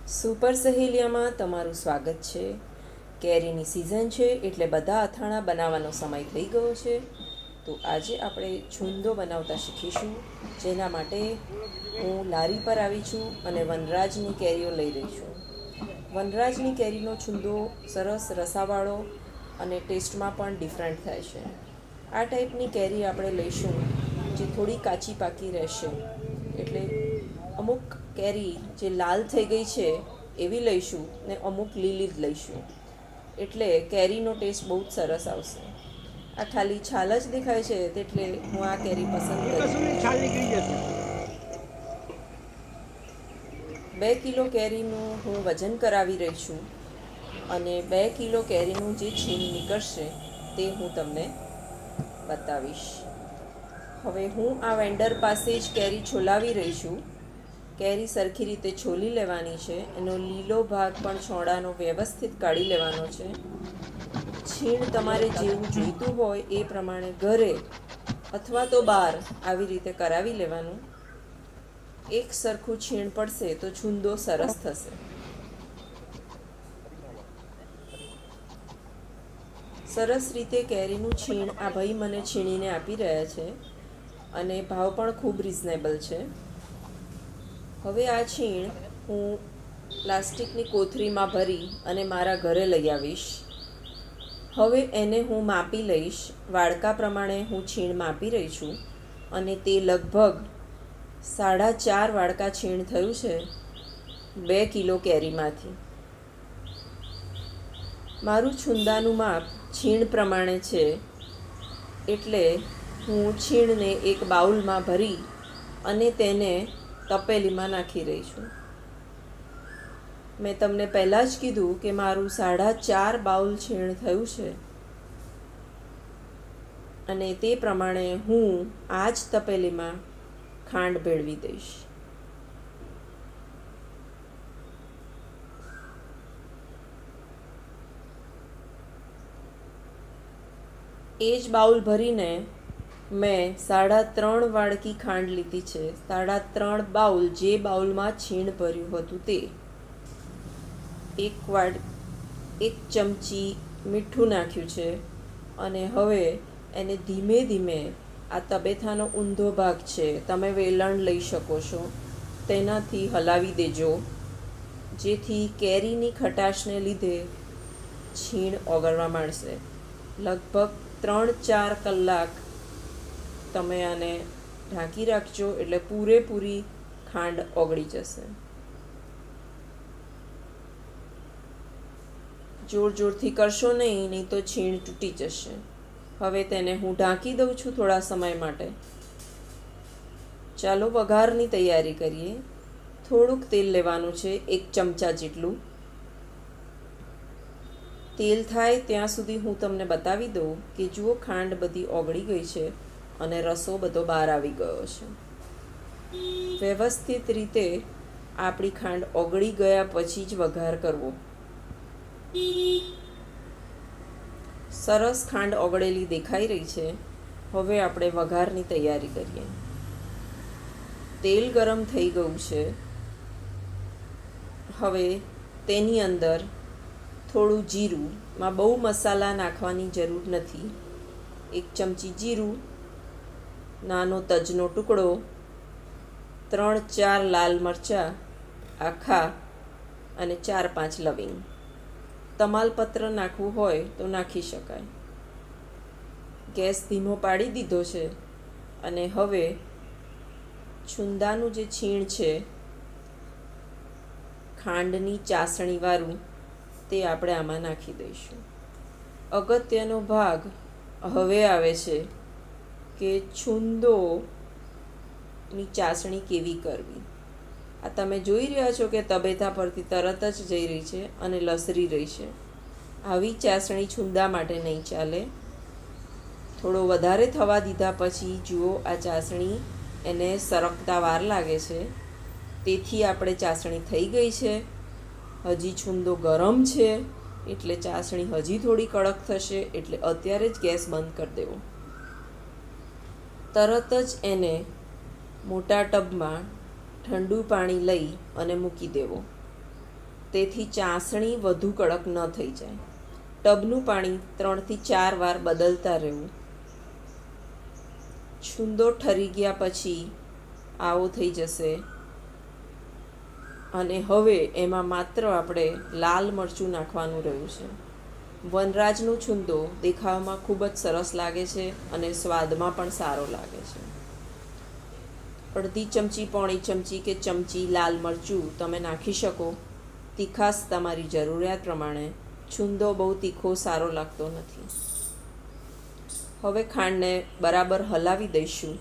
Super સહેલિયામાં તમારું સ્વાગત છે. કેરીની સિઝન છે એટલે બધા અથાણા બનાવવાનો સમય થઈ ગયો છે. તો આજે આપણે છુંદો બનાવતા શીખીશું. જેના માટે હું લારી પર આવી છું અને વનરાજની કેરીઓ લઈ રહી છું. વનરાજની કેરીનો છુંદો સરસ રસાવાળો અને ટેસ્ટમાં પણ ડિફરન્ટ થાય છે. આ ટાઈપની કેરી આપણે લઈશું જે થોડી કાચી પાકી રહેશે. એટલે અમુક કેરી જે લાલ થઈ ગઈ છે એવી લઈશું ને અમુક લીલી જ લઈશું. એટલે કેરીનો ટેસ્ટ બહુ જ સરસ આવશે. આ ખાલી છાલ જ દેખાય છે એટલે હું આ કેરી પસંદ કરીશ. 2 કિલો કેરીનું હું વજન કરાવી રહી છું અને 2 કિલો કેરીનું જે છીણ નીકળશે તે હું તમને બતાવીશ. હવે હું આ વેન્ડર પાસે જ કેરી છોલાવી રહી છું. કેરી સરખી રીતે છોલી લેવાની છે. એનો લીલો ભાગ પણ છોડાનો વ્યવસ્થિત કાઢી લેવાનો છે. છીણ તમારે જેવું જોઈતું હોય એ પ્રમાણે ઘરે અથવા તો બહાર આવી રીતે કરાવી લેવાનું. એક સરખું છીણ પડશે તો છુંદો સરસ થશે. સરસ રીતે કેરીનું છીણ આ ભાઈ મને છીણીને આપી રહ્યા છે અને ભાવ પણ ખૂબ રિઝનેબલ છે. હવે આ છીણ હું પ્લાસ્ટિકની કોથળીમાં ભરી અને મારા ઘરે લઈ આવીશ. હવે એને હું માપી લઈશ. વાડકા પ્રમાણે હું છીણ માપી રહી છું અને તે લગભગ 4.5 વાડકા છીણ થયું છે 2 કિલો કેરીમાંથી. મારું છુંદાનું માપ છીણ પ્રમાણે છે એટલે હું છીણને એક બાઉલમાં ભરી અને તેને તપેલીમાં નાખી રહી છું. મેં તમને પહેલાં જ કીધું કે મારું 4.5 બાઉલ છીણ થયું છે અને તે પ્રમાણે હું આ જ તપેલીમાં ખાંડ ભેળવી દઈશ. એ જ બાઉલ ભરીને મેં 3.5 વાડકી ખાંડ લીધી છે. 3.5 બાઉલ જે બાઉલમાં છીણ ભર્યું હતું તે. 1 ચમચી મીઠું નાખ્યું છે અને હવે એને ધીમે ધીમે આ તબેથાનો ઊંધો ભાગ છે તમે વેલણ લઈ શકો છો તેનાથી હલાવી દેજો જેથી કેરીની ખટાશને લીધે છીણ ઓગળવા માંડશે. લગભગ 3-4 કલાક તમે આને ઢાંકી રાખજો એટલે પૂરેપૂરી ખાંડ ઓગળી જશે. જોર જોરથી કરશો નહીં તો છીણ તૂટી જશે. હવે તેને હું ઢાંકી દઉં છું થોડા સમય માટે. ચાલો વઘારની તૈયારી કરીએ. થોડુંક તેલ લેવાનું છે, 1 ચમચા જેટલું. તેલ થાય ત્યાં સુધી હું તમને બતાવી દઉં કે જુઓ ખાંડ બધી ઓગળી ગઈ છે અને રસો બધો બહાર આવી ગયો છે. વ્યવસ્થિત રીતે આપણી ખાંડ ઓગળી ગયા પછી જ વઘાર કરવો. સરસ ખાંડ ઓગળેલી દેખાઈ રહી છે. હવે આપણે વઘારની તૈયારી કરીએ. તેલ ગરમ થઈ ગયું છે. હવે તેની અંદર થોડું જીરું, માં બહુ મસાલા નાખવાની જરૂર નથી. 1 ચમચી જીરું, નાનો તજનો ટુકડો, 3-4 લાલ મરચાં આખા અને 4-5 લવિંગ. તમાલપત્ર નાખવું હોય તો નાખી શકાય. ગેસ ધીમો પાડી દીધો છે અને હવે છુંદાનું જે છીણ છે ખાંડની ચાસણીવાળું તે આપણે આમાં નાખી દઈશું. અગત્યનો ભાગ હવે આવે છે કે છુંદોની ચાસણી કેવી કરવી. આ તમે જોઈ રહ્યા છો કે તબેથા પરથી તરત જ જઈ રહી છે અને લસરી રહી છે. આવી ચાસણી છુંદા માટે નહીં ચાલે. થોડો વધારે થવા દીધા પછી જુઓ આ ચાસણી એને સરકતા વાર લાગે છે. તેથી આપણે ચાસણી થઈ ગઈ છે. હજી છુંદો ગરમ છે એટલે ચાસણી હજી થોડી કડક થશે એટલે અત્યારે જ ગેસ બંધ કરી દેવો. તરત જ એને મોટા ટબમાં ઠંડુ પાણી લઈ અને મૂકી દેવો. તેથી ચાસણી વધુ કડક ન થઈ જાય. ટબનું પાણી 3 થી 4 વાર બદલતા રહેવું. છૂંદો ઠરી ગયા પછી આવો થઈ જશે અને હવે એમાં માત્ર આપણે લાલ મરચું નાખવાનું રહ્યું છે. વનરાજનો છૂંદો દેખાવમાં ખૂબ જ સરસ લાગે છે અને સ્વાદમાં પણ સારો લાગે છે. અડધી ચમચી, પોણી ચમચી કે ચમચી લાલ મરચું તમે નાખી શકો. તીખાશ તમારી જરૂરિયાત પ્રમાણે. છૂંદો બહુ તીખો સારો લાગતો નથી. હવે ખાંડને બરાબર હલાવી દઈશું.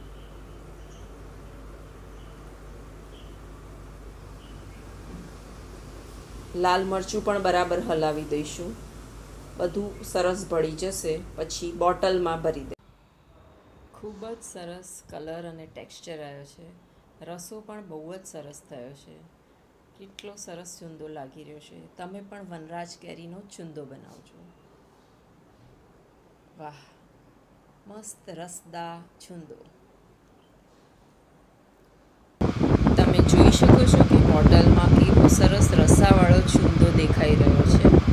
લાલ મરચું પણ બરાબર હલાવી દઈશું. બધું સરસ ભળી જશે પછી બોટલમાં ભરી દે. ખૂબ જ સરસ કલર અને ટેક્સચર આવ્યો છે. રસો પણ બહુ જ સરસ થયો છે. કેટલો સરસ છૂંદો લાગી રહ્યો છે. તમે પણ વનરાજ કેરીનો છૂંદો બનાવજો. વાહ, મસ્ત રસદાર છૂંદો. તમે જોઈ શકો છો કે બોટલમાં કેવો સરસ રસાવાળો છૂંદો દેખાઈ રહ્યો છે.